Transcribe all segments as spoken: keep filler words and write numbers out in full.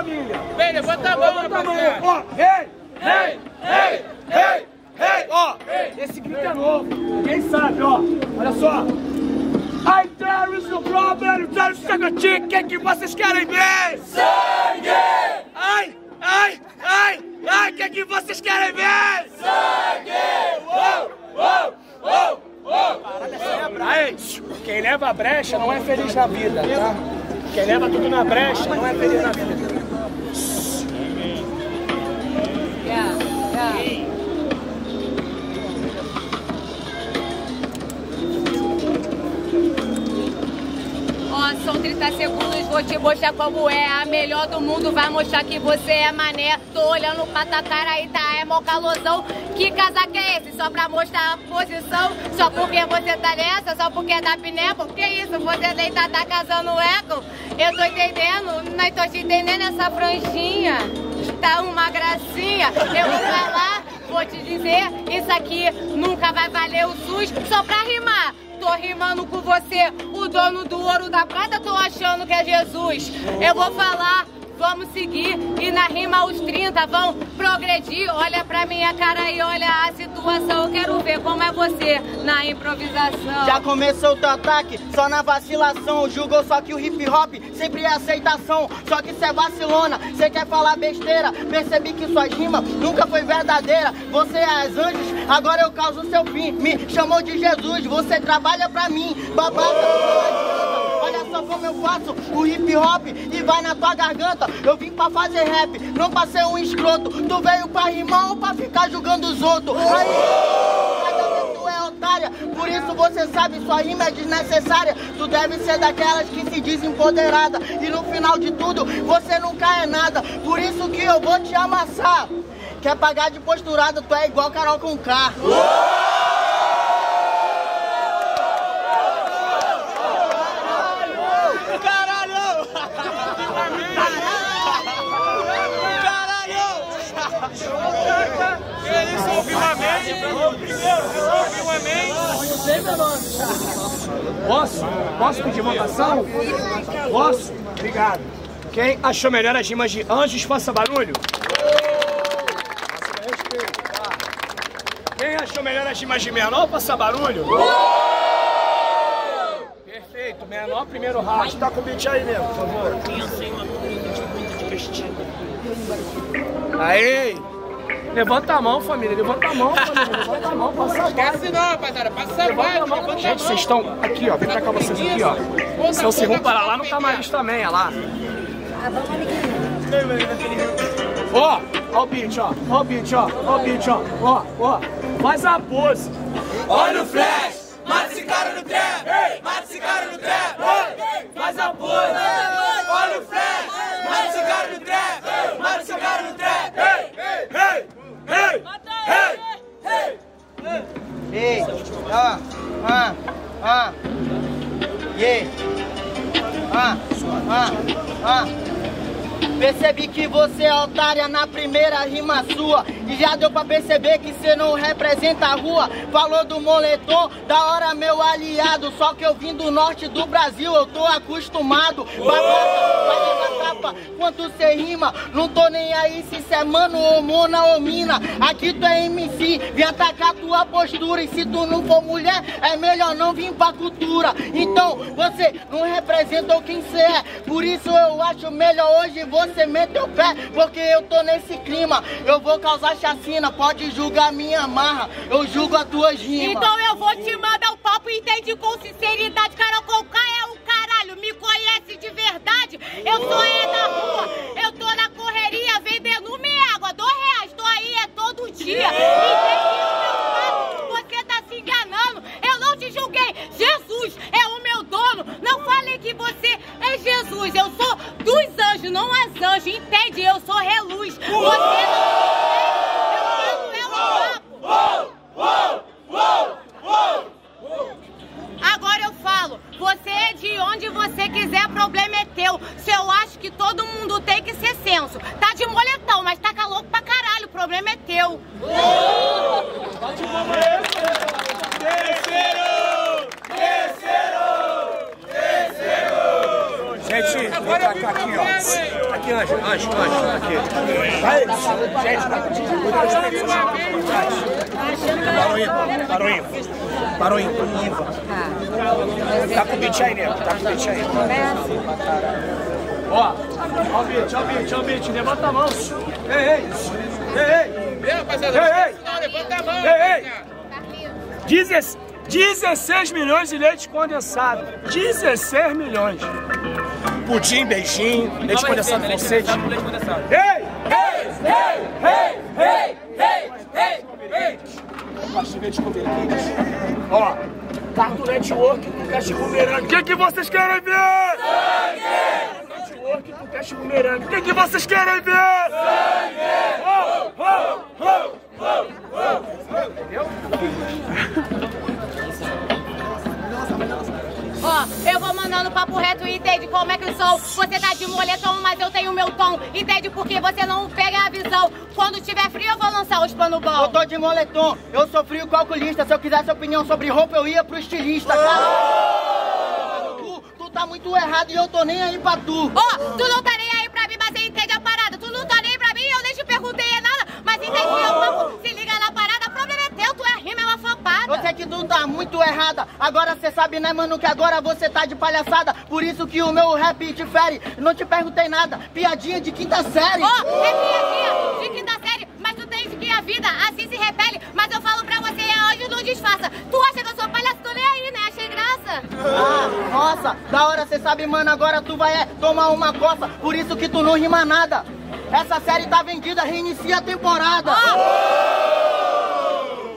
família. Vem, levanta a mão, rapaziada. Ó, rei, rei, rei, rei, rei. Ó, esse grito é novo. Ninguém sabe, ó. Olha só. I there is no problem, there is no chick. O que que vocês querem ver? Sangue! Ai, ai, ai, ai, o que que vocês querem ver? Sangue! Uou, uou, uou, uou. Parada é brecha. Quem leva a brecha não é feliz na vida, tá? Quem leva tudo na brecha não é feliz na vida. Yeah, yeah. Ó, são trinta segundos, vou te mostrar como é. A melhor do mundo vai mostrar que você é mané. Tô olhando pra tua cara aí, tá? É mó calosão. Que casaco é esse? Só pra mostrar a posição? Só porque você tá nessa? Só porque é da pinepa? Que isso? Você deita, tá casando eco? Eu tô entendendo, mas tô te entendendo essa franjinha. Tá uma gracinha. Eu vou falar, vou te dizer, isso aqui nunca vai valer o SUS. Só pra rimar. Tô rimando com você, o dono do ouro da prata, tô achando que é Jesus. Eu vou falar, vamos seguir, e na rima os trinta vão progredir. Olha pra minha cara e olha a situação, eu quero ver como é você na improvisação. Já começou o teu ataque, só na vacilação. Julgou só que o hip hop sempre é aceitação. Só que cê é vacilona, cê quer falar besteira. Percebi que suas rimas nunca foi verdadeira. Você é as anjos, agora eu causo seu fim. Me chamou de Jesus, você trabalha pra mim. Babaca, olha só como eu faço o hip hop e vai na tua garganta. Eu vim pra fazer rap, não pra ser um escroto. Tu veio pra rimar ou pra ficar julgando os outros? Aí, cada vez tu é otária, por isso você sabe, sua rima é desnecessária. Tu deve ser daquelas que se diz empoderada, e no final de tudo, você nunca é nada. Por isso que eu vou te amassar. Quer pagar de posturada, tu é igual Carol com K. Que isso, ouviu um amém? Ouviu um amém? Eu sei meu nome. Posso? Posso pedir votação? Posso? Obrigado. Quem achou melhor as rimas de Anjos, faça barulho? Quem achou melhor as rimas de Menor, faça barulho? Perfeito, Menor, primeiro round. Tá com o beat aí mesmo, por favor. Aí! Levanta a mão, família. Levanta a mão, família. Levanta a mão, passa a Esquece não, rapaziada. Passa a mão. Gente, vocês estão aqui, ó. Vem pra cá vocês aqui, ó. Se vocês vão parar lá no camarim também, ó lá. Ó, ó o beat, ó. Ó o beat, ó. Ó o beat, ó. Ó, ó. Faz a pose. Olha o flash. Mata esse cara no trap. Mata esse cara no trap. Faz a pose. Olha o flash. Mata esse cara no trap. Mata esse cara no trap. Ei! Ei! Ei! Ei, ah, ah, ah, yeah, ah, ah, ah. Percebi que você é otária na primeira rima sua. E já deu pra perceber que você não representa a rua. Falou do moletom, da hora meu aliado. Só que eu vim do norte do Brasil, eu tô acostumado. Babaca, vai na capa, quanto cê rima. Não tô nem aí se cê é mano ou mona ou mina. Aqui tu é M C, vem atacar tua postura. E se tu não for mulher, é melhor não vir pra cultura. Então você não representa o quem cê é. Por isso eu acho melhor hoje você meter o pé, porque eu tô nesse clima. Eu vou causar chacina, pode julgar minha marra, eu julgo as tuas rimas. Então eu vou te mandar um papo e entende com sinceridade. Carol com K é o caralho, me conhece de verdade. Eu sou é da rua, eu tô na correria vendendo minha água, dois reais, tô aí é todo dia. Entende o meu papo, você tá se enganando. Eu não te julguei, Jesus é o meu dono. Não falei que você é Jesus, eu sou dos anjos, não as anjos, entende? Eu sou reluz. Você não Agora eu falo, você é de onde você quiser, problema é teu. Se eu acho que todo mundo tem que ser senso. Tá de moletão, mas tá louco pra caralho, o problema é teu. Terceiro! Terceiro! Terceiro! Gente, vem pra cá aqui, ó. Aqui aqui, Anjo. Anjo, Anjo. Aqui. Vai, gente, parou ímpar, parou ímpar. Parou ímpar, ímpar. Tá com o beat aí, nego. Tá com o beat aí. Ó, ó o beat, ó o beat, ó o beat. Levanta a mão. Ei, ei. Ei, ei. Ei, rapaziada. Ei, ei. Levanta a mão. Ei, ei. dezesseis milhões de leite condensado. dezesseis milhões. Pudim, beijinho, leite condensado com sede. Ei! Ei! Ei! Ei! Ei! Ei! Ei! Ei! Leite com beijinho. Ó, Cartoon Network com teste bumerangue. O que que vocês querem ver? Sangue! Cartoon Network com teste bumerangue. O que que vocês querem ver? Sangue! Oh, oh, oh, oh, oh. Entendeu? Ó, eu vou mandando papo reto e entende como é que eu sou. Você tá de moletom, mas eu tenho meu tom. Entende porque você não pega a visão. Quando tiver frio, eu vou lançar os pano bom. Eu tô de moletom, eu sou frio calculista. Se eu quisesse opinião sobre roupa, eu ia pro estilista, cara. Tu, tu tá muito errado e eu tô nem aí pra tu. Ó, tu não tá nem aí pra mim, mas você entende a parada. Tu não tá nem pra mim, eu nem te perguntei nada. Mas entende que eu papo, se liga na parada. O problema é teu, tu é rima, é uma afobada. Eu sei que tu tá muito errada. Agora cê sabe, né, mano, que agora você tá de palhaçada. Por isso que o meu rap difere. Não te perguntei nada, piadinha de quinta série. Ó, oh, é piadinha de quinta série. Mas tu tens que a vida assim se repele. Mas eu falo pra você, hoje não disfarça. Tu acha que eu sou palhaço? Tô nem aí, né? Achei graça. Ah, nossa, da hora cê sabe, mano, agora tu vai é, tomar uma coça. Por isso que tu não rima nada. Essa série tá vendida, reinicia a temporada. Oh!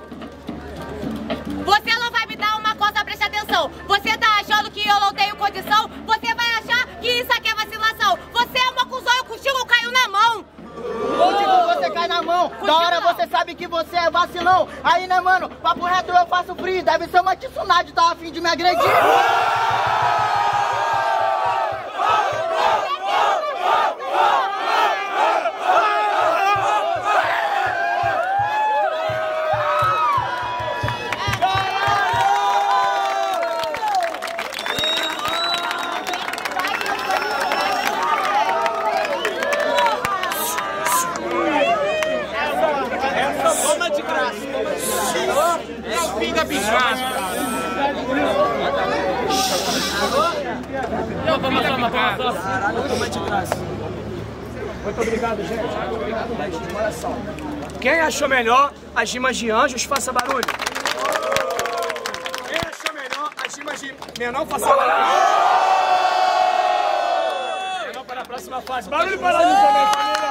Você não vai me dar uma coisa, preste atenção. Você tá achando que eu não tenho condição? Você vai achar que isso aqui é vacilação. Você é uma cuzão, eu contigo eu caio na mão. Contigo você cai na mão. Da hora você sabe que você é vacilão. Aí, né, mano, papo reto eu faço free. Deve ser uma tsunade, tá a fim de me agredir. Pinga bichada. Muito obrigado, gente. Muito obrigado mesmo, de coração. Quem achou melhor as rimas de anjos, faça barulho. Quem achou melhor as rimas de menor, faça barulho. Menor para a próxima fase. Barulho para a luz também, família.